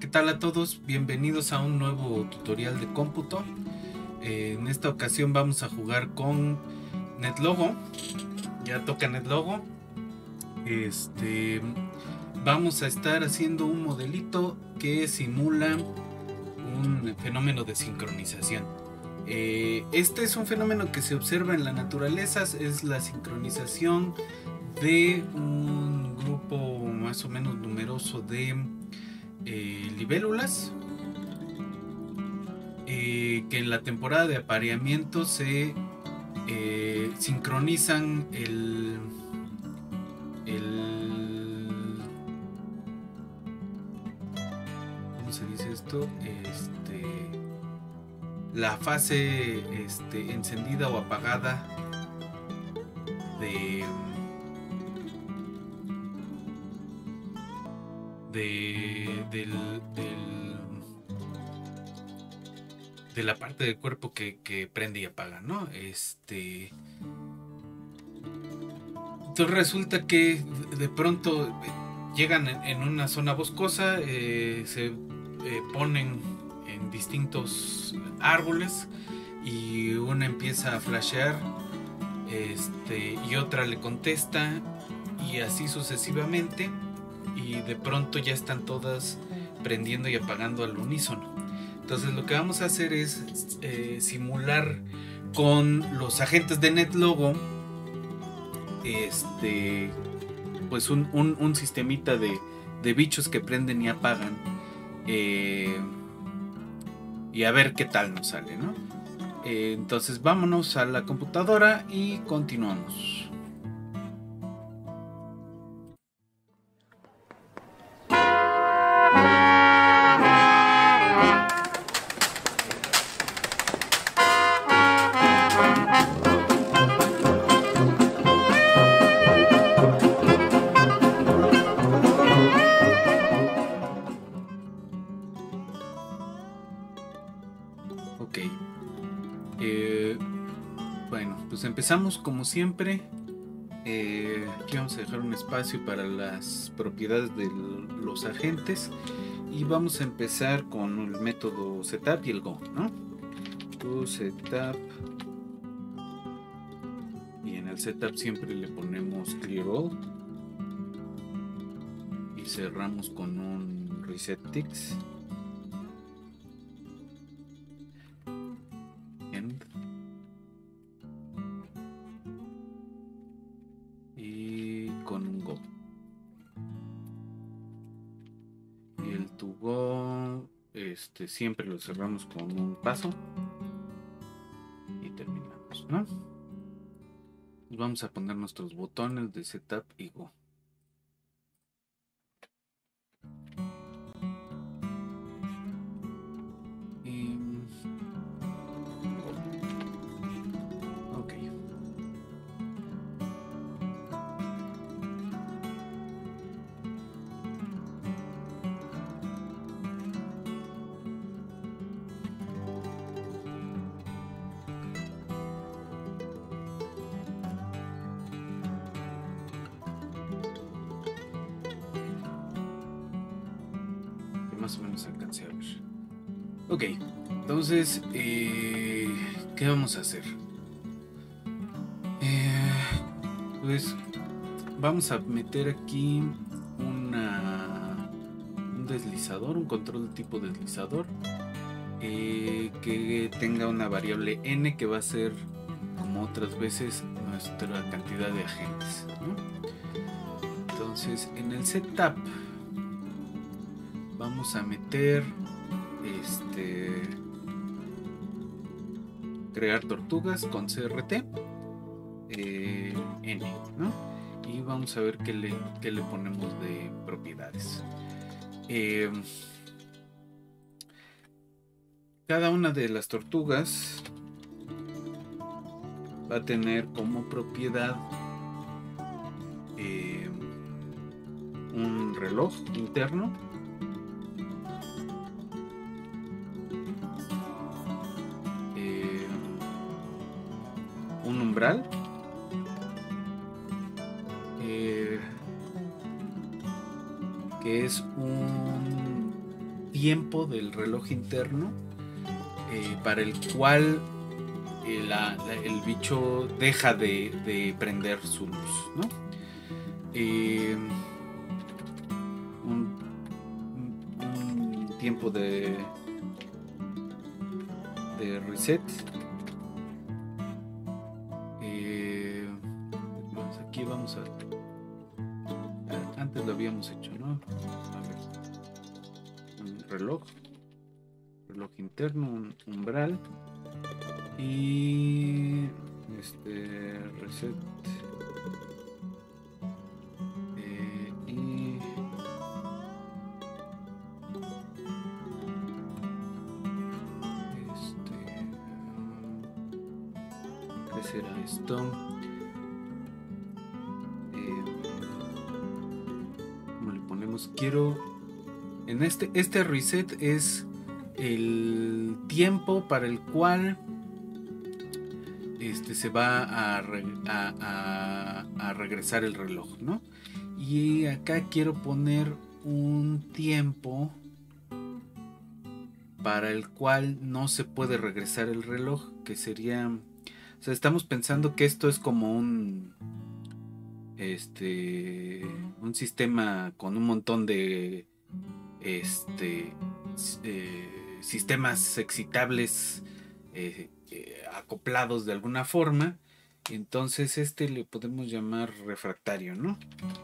tal a todos? Bienvenidos a un nuevo tutorial de cómputo. En esta ocasión vamos a jugar con NetLogo. Ya toca NetLogo. Vamos a estar haciendo un modelito que simula un fenómeno de sincronización. Este es un fenómeno que se observa en la naturaleza, es la sincronización de un grupo más o menos numeroso de libélulas que en la temporada de apareamiento se sincronizan ¿cómo se dice esto? La fase encendida o apagada de la parte del cuerpo que prende y apaga, ¿no? Entonces resulta que de pronto llegan en una zona boscosa, se ponen en distintos árboles y una empieza a flashear y otra le contesta y así sucesivamente, y de pronto ya están todas prendiendo y apagando al unísono. Entonces lo que vamos a hacer es simular con los agentes de NetLogo pues un sistemita de bichos que prenden y apagan, y a ver qué tal nos sale, ¿no? Entonces vámonos a la computadora y continuamos. Ok. Bueno, pues empezamos como siempre. Aquí vamos a dejar un espacio para las propiedades de los agentes y vamos a empezar con el método setup y el go, ¿no? Setup, y en el setup siempre le ponemos clear all y cerramos con un reset ticks. Y con un go. Y el to go siempre lo cerramos con un paso y terminamos, ¿no? Vamos a poner nuestros botones de setup y go. Ok. Más o menos alcancé a ver. Ok, entonces, ¿qué vamos a hacer? Pues vamos a meter aquí un deslizador, un control de tipo deslizador, que tenga una variable n que va a ser, como otras veces, nuestra cantidad de agentes, ¿no? Entonces en el setup vamos a meter crear tortugas con CRT n, ¿no? Y vamos a ver qué le ponemos de propiedades. Cada una de las tortugas va a tener como propiedad un reloj interno, un umbral, que es un tiempo del reloj interno para el cual el bicho deja de prender su luz, ¿no? Un tiempo de reset. Aquí vamos a... Antes lo habíamos hecho, ¿no? A ver. Un reloj interno, un umbral y reset y ¿qué será esto? ¿Cómo le ponemos? Quiero en este reset es el tiempo para el cual se va a regresar el reloj, ¿no? Y acá quiero poner un tiempo para el cual no se puede regresar el reloj, que sería, o sea, estamos pensando que esto es como un sistema con un montón de sistemas excitables acoplados de alguna forma. Entonces le podemos llamar refractario, ¿no?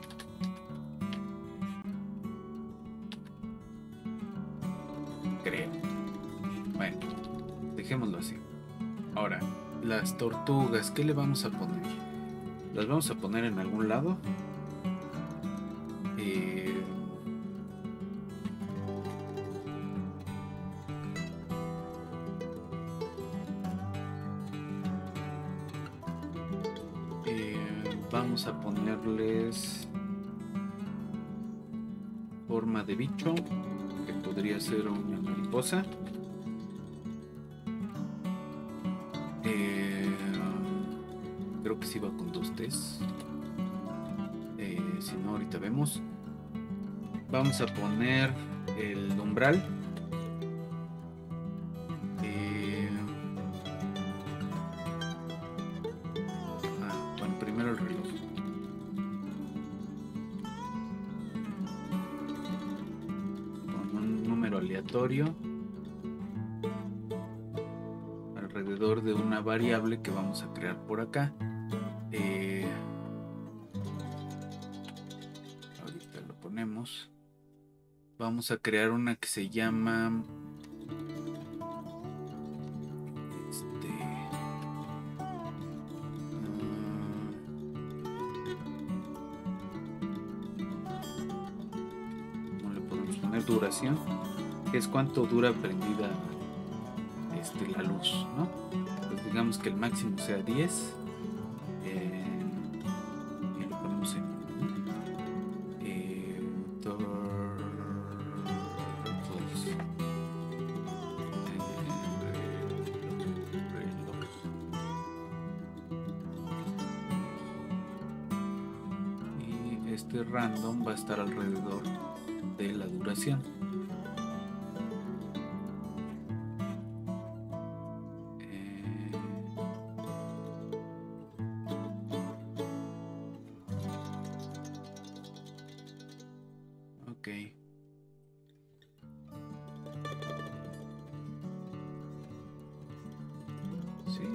Creo. Bueno, dejémoslo así. Ahora, las tortugas, ¿qué le vamos a poner? ¿Las vamos a poner en algún lado? Vamos a ponerles forma de bicho, que podría ser una mariposa. Creo que sí va con 2 T's. Si no, ahorita vemos. Vamos a poner el umbral. Bueno, primero el reloj. Con un número aleatorio alrededor de una variable que vamos a crear por acá. Ahorita lo ponemos. Vamos a crear una que se llama ¿cómo le podemos poner? Duración, que es cuánto dura prendida la luz, ¿no? Pues digamos que el máximo sea 10 y lo ponemos en random va a estar alrededor de la duración. Ok. Sí.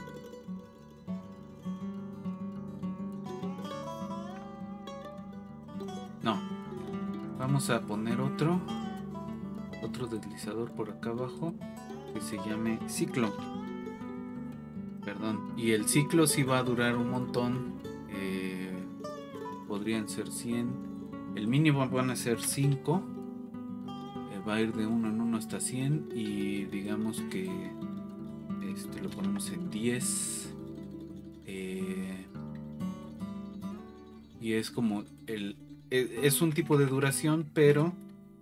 No. Vamos a poner otro deslizador por acá abajo que se llame ciclo. Perdón. Y el ciclo sí va a durar un montón. Podrían ser 100. El mínimo van a ser 5. Va a ir de 1 en 1 hasta 100. Y digamos que lo ponemos en 10. Y es como es un tipo de duración, pero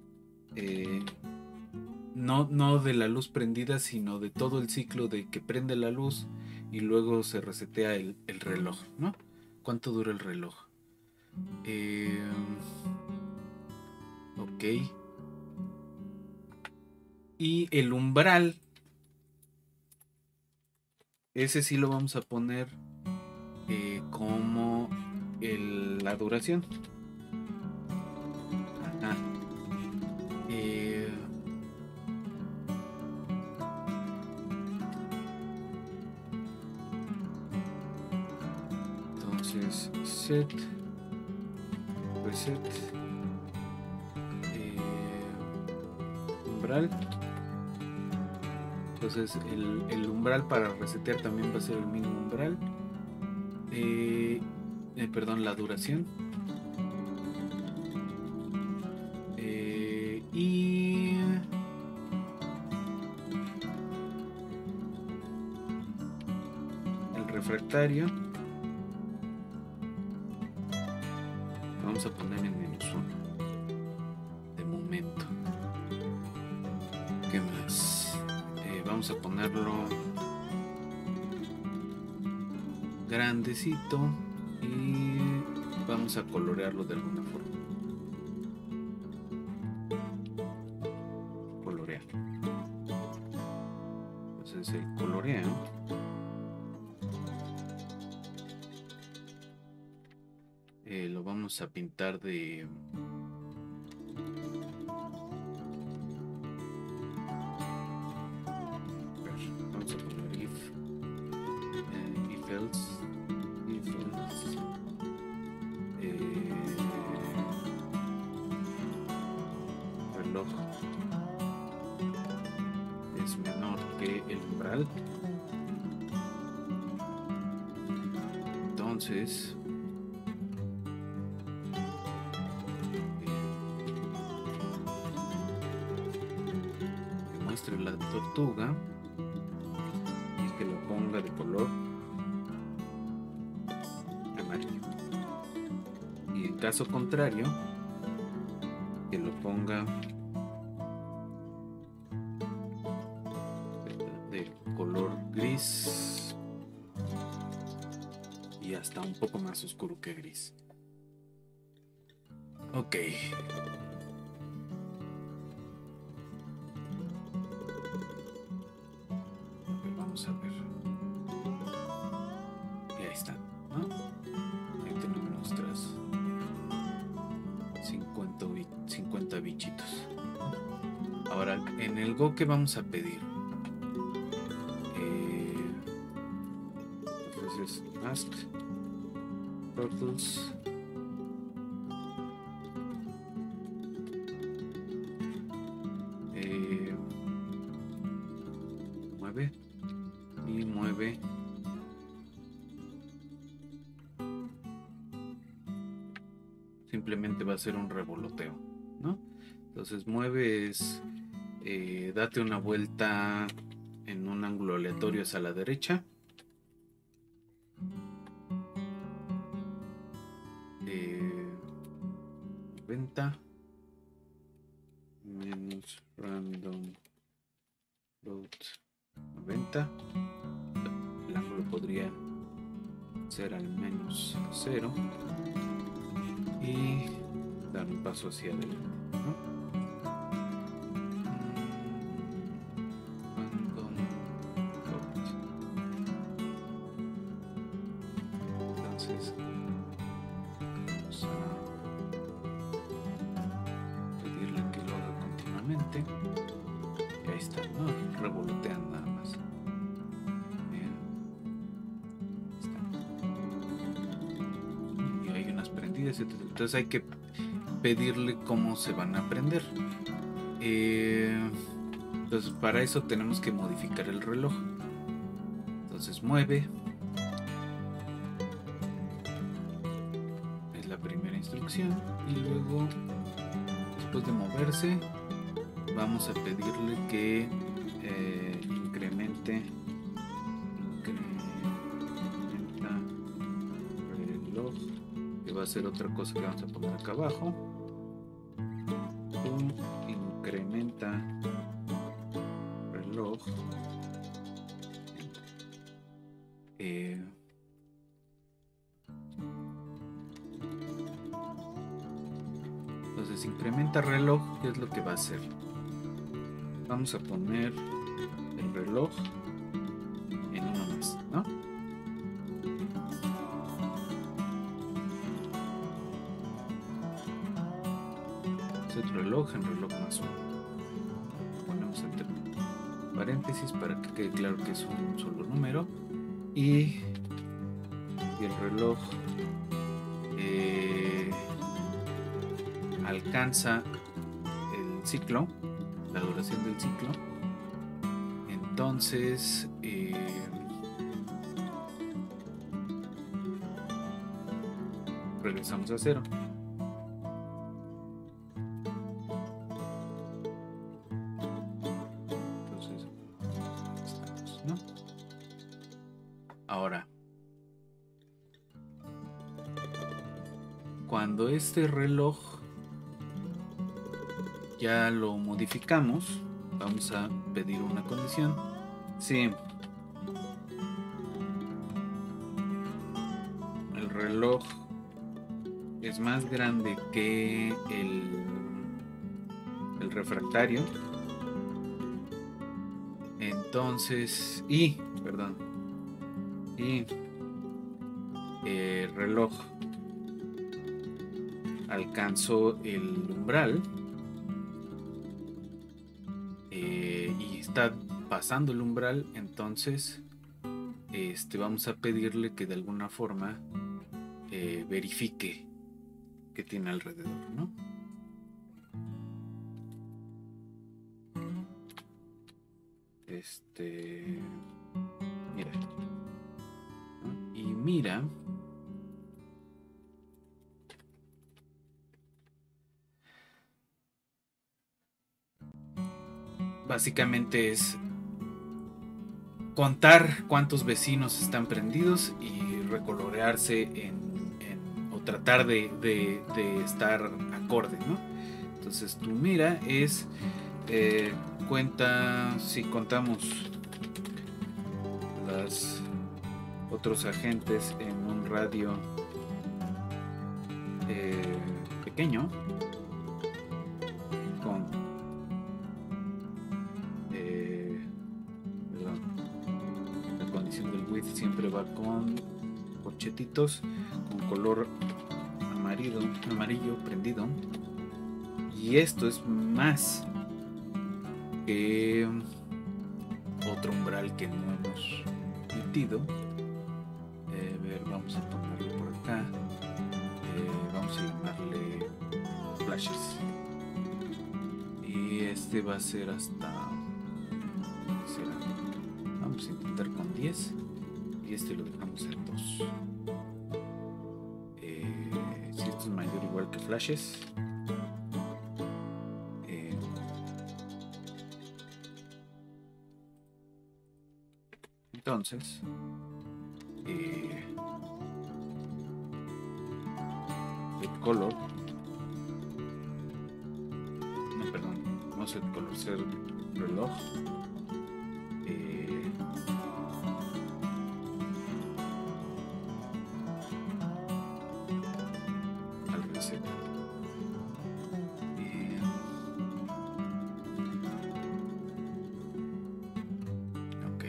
no de la luz prendida, sino de todo el ciclo de que prende la luz y luego se resetea el reloj, ¿no? ¿Cuánto dura el reloj? Ok. Y el umbral, ese sí lo vamos a poner como la duración. Ajá. Entonces, set, reset, umbral. Entonces el umbral para resetear también va a ser el mínimo umbral. Perdón, la duración. Y el refractario vamos a poner en -1 de momento. ¿Qué más? Vamos a ponerlo grandecito y vamos a colorearlo de alguna forma. Colorear. Entonces el coloreo lo vamos a pintar de vamos a poner if else reloj es menor que el umbral, entonces que muestre la tortuga y que lo ponga de color amarillo, y en caso contrario que lo ponga de color gris y hasta un poco más oscuro que gris. Ok. Vamos a ver. Y ahí está, ¿no? Ahí tenemos nuestras 50 bichitos. Ahora, en el Go, ¿qué vamos a pedir? Entonces, ask turtles mueve y mueve simplemente va a ser un revoloteo, ¿no? Entonces mueve es date una vuelta en un ángulo aleatorio hacia la derecha. Venta menos random float 90. El ángulo podría ser al -0 y dar un paso hacia adelante, ¿no? Entonces vamos a pedirle que lo haga continuamente y ahí está, ¿no? Revolotean nada más. Bien. Está. Y hay unas prendidas, entonces hay que pedirle cómo se van a prender. Entonces para eso tenemos que modificar el reloj. Entonces mueve, es la primera instrucción, y luego después de moverse vamos a pedirle que incrementa reloj, que va a ser otra cosa que vamos a poner acá abajo. Incrementa reloj. Entonces incrementa reloj, ¿qué es lo que va a hacer? Vamos a poner el reloj en uno más, ¿no? Set reloj en reloj más uno. Ponemos entre paréntesis para que quede claro que es un solo número. Y el reloj alcanza el ciclo, la duración del ciclo. Entonces regresamos a cero. Entonces estamos, ¿no? Ahora, cuando este reloj ya lo modificamos, vamos a pedir una condición. Si el reloj es más grande que el refractario, entonces y el reloj alcanzó el umbral y está pasando el umbral, entonces vamos a pedirle que de alguna forma verifique que tiene alrededor, ¿no? Mira, ¿no? Y mira, básicamente es contar cuántos vecinos están prendidos y recolorearse o tratar de estar acorde, ¿no? Entonces tu mira es cuenta, si contamos los otros agentes en un radio pequeño, con la condición del width siempre va con corchetitos con color amarillo prendido, y esto es más que otro umbral que no hemos metido. Vamos a ponerlo por acá. Vamos a llamarle flashes, y este va a ser hasta, vamos a intentar con 10, y este lo dejamos en 2. Si esto es mayor o igual que flashes, entonces el color, no es el color, ser reloj, al reset. Ok.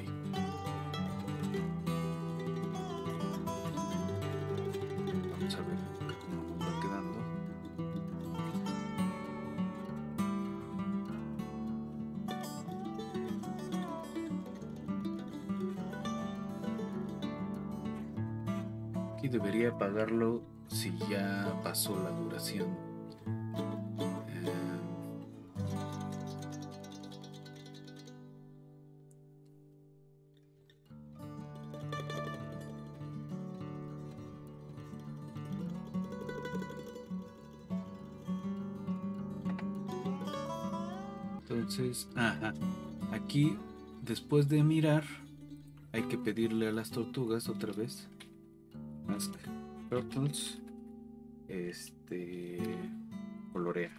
Vamos a ver cómo nos va quedando. Aquí debería apagarlo si ya pasó la duración. Entonces, aquí después de mirar hay que pedirle a las tortugas otra vez, Ask Turtles, colorea,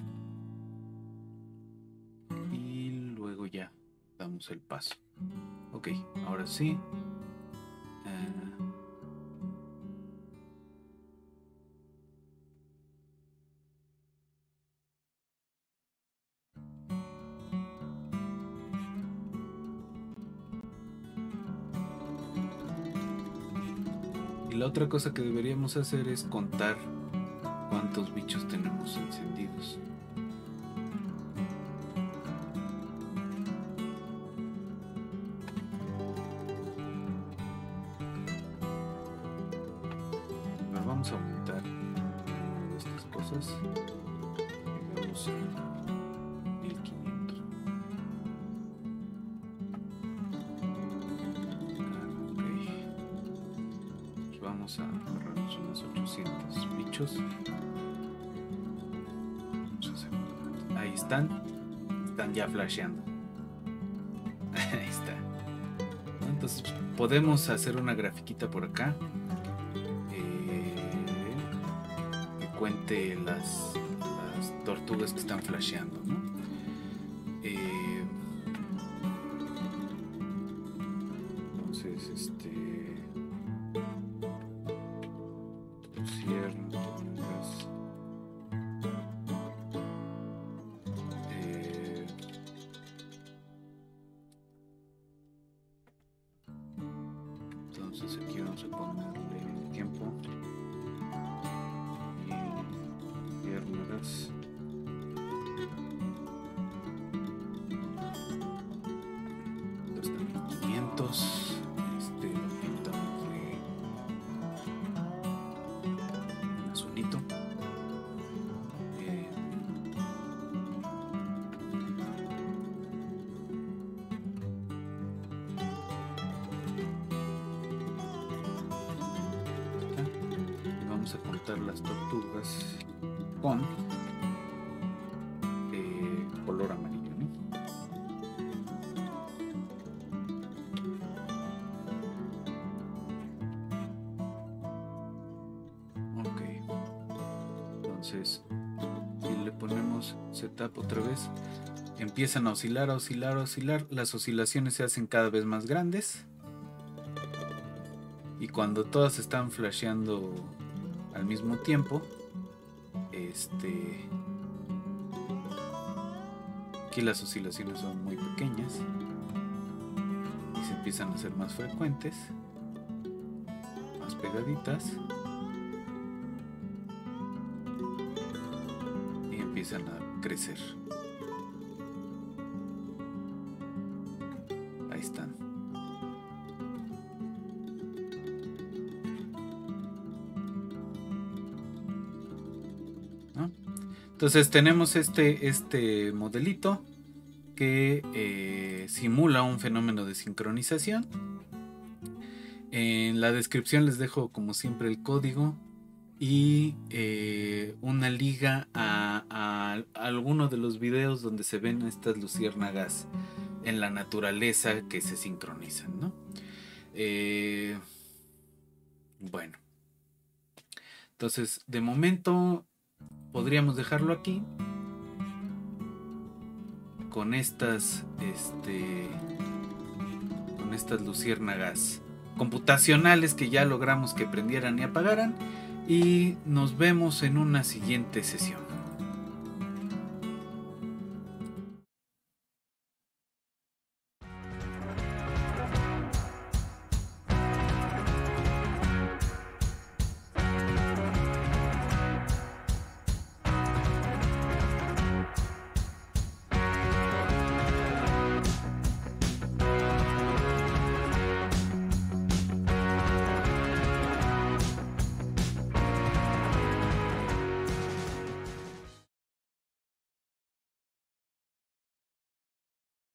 y luego ya damos el paso. Ok, ahora sí. la otra cosa que deberíamos hacer es contar cuántos bichos tenemos encendidos. Ahora vamos a aumentar estas cosas. Llegamos a 1500. Ok. Vamos a agarrarnos unos 800 bichos. Ahí están ya flasheando. Ahí está. Entonces podemos hacer una grafiquita por acá que cuente las tortugas que están flasheando, ¿no? Entonces pusieron tortugas. Entonces aquí vamos a ponerle el tiempo y viernes. Entonces también 500. Lo pintamos de azulito. Vamos a contar las tortugas con color amarillo, ¿no? Ok. Entonces, si le ponemos setup otra vez, empiezan a oscilar, a oscilar, a oscilar. Las oscilaciones se hacen cada vez más grandes. Y cuando todas están flasheando al mismo tiempo, aquí las oscilaciones son muy pequeñas y se empiezan a hacer más frecuentes, más pegaditas, y empiezan a crecer. Ahí están. Entonces tenemos este modelito que simula un fenómeno de sincronización. En la descripción les dejo como siempre el código y una liga a alguno de los videos donde se ven estas luciérnagas en la naturaleza que se sincronizan, ¿no? Bueno, entonces de momento podríamos dejarlo aquí con estas luciérnagas computacionales que ya logramos que prendieran y apagaran, y nos vemos en una siguiente sesión.